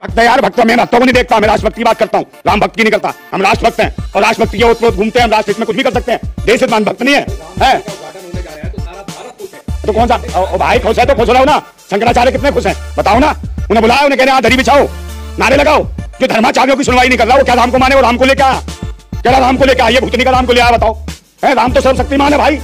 भक्त है यार, भक्त मैं भक्तों को नहीं देखता, मैं राष्ट्रभक्त की बात करता हूँ, राम भक्त की नहीं करता। हम राष्ट्रभक्त हैं और राष्ट्रभक्ति के ओत घूमते हैं, हम राष्ट्र में कुछ भी कर सकते हैं। देश हित भक्त नहीं है? तो कौन सा भाई खुश है तो खुश रहो ना। शंकराचार्य कितने खुश हैं बताओ ना। उन्हें बुलाया, उन्हें कह रहे दरी बिछाओ, नारे लगाओ। जो धर्माचार्यों की सुनवाई नहीं कर रहा वो क्या राम को माने? वो राम को लेकर आया, क्या राम को लेकर आया? भूतनी का राम को ले आया बताओ। राम तो सर्वशक्तिमान है भाई,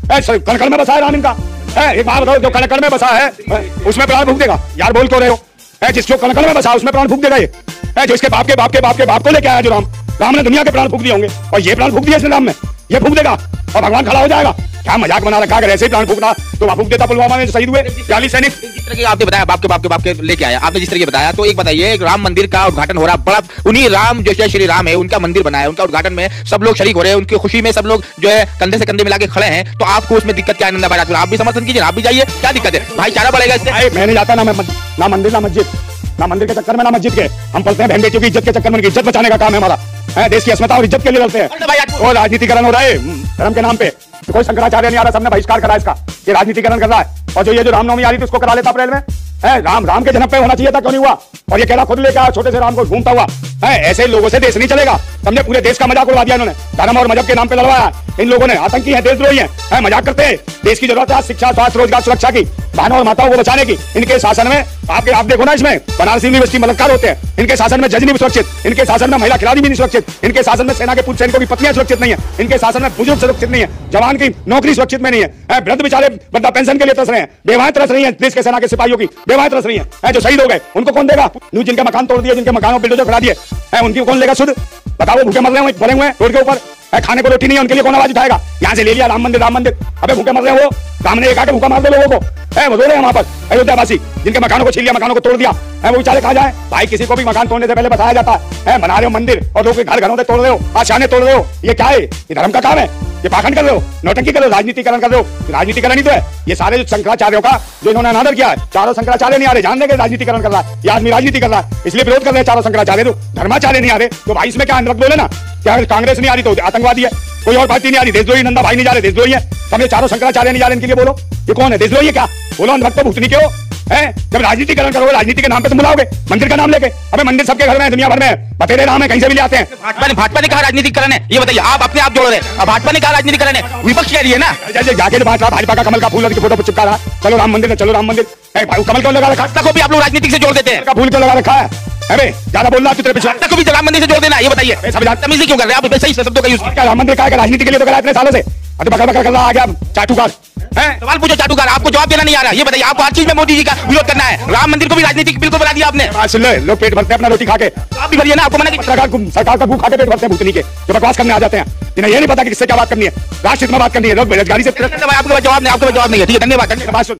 कण में बसा है राम इनका। एक बात बताओ, जो कण में बसा है उसमें प्राण फूंक देगा यार? बोल क्यों रहे हो? जिसको कण में बसा उसमें प्राण फूंक देगा ये? जो इसके बाप के बाप के बाप के बाप को लेके आया जो राम ने दुनिया के प्राण फूंक दिए होंगे और ये प्राण फूंक दिया इसने राम में, ये फूंक देगा और भगवान खड़ा हो जाएगा? क्या मजाक बना रखा? अगर ऐसे ही प्राण फूंकना तो वहां फूंक देता पुलवामा में शहीद हुए 40 सैनिक। जिस तरह की आपने बताया बाप के बाप के लेके आया, आपने जिस तरह बताया, तो एक बताइए, राम मंदिर का उद्घाटन हो रहा, बड़ा उन्हीं राम जो श्री राम है उनका मंदिर बनाया, उनका उद्घाटन में सब लोग शरीक हो रहे हैं, उनकी खुशी में सब लोग जो है कंधे से कंधे मिला के खड़े हैं, तो आपको उसमें दिक्कत क्या? आनंद बात आप भी समर्थन कीजिए, आप भी जाइए, क्या दिक्कत है? भाईचारा बढ़ेगा इससे। मैं नहीं जाता ना मंदिर ना मस्जिद, ना मंदिर के चक्कर में ना मस्जिद के। हम पढ़ते हैं बहन बेटियों की इज्जत के चक्कर में, इज्जत बचाने का काम है हमारा। देश की अस्मिता और इज्जत के लिए लड़ते हैं और राजनीतिकरण हो रहा है धर्म के नाम पे। तो कोई शंकराचार्य नहीं आ रहा, सबने बहिष्कार करा इसका, ये राजनीतिकरण कर रहा है। और जो ये जो रामनवमी आ रही थी उसको करा लेता अप्रैल में, राम के जन्म पे होना चाहिए था, क्यों नहीं हुआ? और ये कहना खुद लेकर आया छोटे से राम को घूमता हुआ। ऐसे लोगों से देश नहीं चलेगा। हमने पूरे देश का मजाक उड़ा दिया इन्होंने, धर्म और मजहब के नाम पे लड़वाया इन लोगों ने। आतंकी है, देशद्रोही है, मजाक करते हैं। देश की जरूरत है शिक्षा, स्वास्थ्य, रोजगार, सुरक्षा की, बहनों और माताओं को बचाने की। इनके शासन में आप देखो ना, इसमें बनारस यूनिवर्सिटी बलात्कार होते हैं, इनके शासन में जज नहीं सुरक्षित, इनके शासन में महिला खिलाड़ी भी नहीं सुरक्षित, इनके शासन में सेना के पूर्व सैनिकों की पत्नियां सुरक्षित नहीं है, इनके शासन में बुजुर्ग सुरक्षित नहीं है, जवान की नौकरी सुरक्षित में नहीं है, वृद्ध बेचारे वृद्धा पेंशन के लिए तरस रहे हैं, बेवाएं तरस रही है, देश के सेना के सिपाहियों की बेवाएं तरस रही है। जो शहीद हो गए उनको कौन देगा? जिनके मकान तोड़ दिए, जिनके मकानों पर बिल्डोजर खड़ा दिए, उनकी कौन लेगा सुध? बताओ, भूखे मर रहे हैं, पड़े हुए हैं रोड के ऊपर, खाने को रोटी नहीं है, उनके लिए कौन आवाज उठाएगा? यहाँ से ले लिया राम मंदिर, अबे भूखे मर रहे हैं वो, राम ने एक आके भूखा मार दे लोगों को। वो रो रहे हैं वहां पर अयोध्यावासी, जिनके मकानों को छीन लिया, मकानों को तोड़ दिया, वो बेचारे कहाँ जाए? भाई किसी को भी मकान तोड़ने से पहले बताया जाता है, बना रहे हो मंदिर और लोग घर घरों से तोड़ रहे हो, आशाने तोड़ रहे हो, ये क्या है? ये धर्म का काम है? ये पाखंड कर रहे हो, नौटंकी कर रहे हो, राजनीतिकरण कर रहे हो। राजनीतिकरण ही तो है ये सारे जो शंकराचार्यों का जो इन्होंने अनादर किया है। चारों शंकराचार्य नहीं आ रहे, जान देंगे राजनीतिकरण कर रहा है, ये आदमी राजनीति कर रहा है, इसलिए विरोध कर रहे हैं चारों शंकराचार्य। तो धर्माचार्य नहीं आ रहे तो भाई इसमें क्या रख बोले ना? क्या कांग्रेस नहीं आ रही तो आतंकवादी है, कोई और पार्टी नहीं आ रही, देशद्रोही, नंदा भाई नहीं जा रहे, देशद्रोही है। सब चारों शंकराचार्य नहीं जा रहे, इनके लिए बोलो ये कौन है? देशद्रोही है क्या? बोलो अंधभक्त भूतनी के हो? जब राजनीतिकरण करोगे, राजनीति के नाम पे तुम बुलाओगे मंदिर का नाम लेके। अबे मंदिर सबके घर में है, दुनिया भर में बतेरे राम है, कहीं से भी ले आते हैं। भाजपा ने कहा राजनीतिकरण है, ये बताइए, आप अपने आप जोड़ रहे हैं। भाजपा ने कहा राजनीतिकरण है, विपक्ष कह रही है ना। जाके जो बात भाजपा का कमल का फूल की फोटो चिपका रहा, चलो राम मंदिर, चलो राम मंदिर, कमल क्यों लगा रखा? को भी आप लोग राजनीति से जोड़ देते हैं, फूल क्यों लगा रखा है? अरे ज्यादा बोल रहा है, को भी राम मंदिर से जोड़ देना, ये बताइए तमीज़ क्यों कर रहे हैं आप? सही शब्दों का यूज क्या राम मंदिर का राजनीति के लिए तो करा इतने सालों से, बकर बकर कर रहा आ गया चाटुकार। सवाल पूछो चाटुकार, आपको जवाब देना नहीं आ रहा, ये बताइए। आपको हर चीज में मोदी जी का विरोध करना है, राम मंदिर को भी राजनीतिक बिल्कुल बना दिया आपने। सुन लो, लोग पेट भरते हैं अपना रोटी खा के, आप भी भरिए ना, आपको मना सरकार का भूख खा के पेट भरते हैं भूतनी के, जो बकवास करने आ जाते हैं, जिन्हें ये नहीं पता कि किससे क्या बात करनी है, राष्ट्र में बात करनी है, लोग बेरोजगारी से। आपके जवाब नहीं है, ठीक है, धन्यवाद।